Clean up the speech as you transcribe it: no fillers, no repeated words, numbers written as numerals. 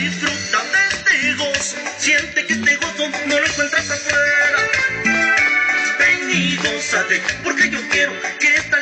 disfruta de este gozo, siente que este gozo no lo encuentras afuera. Ven y gózate, porque yo quiero que esta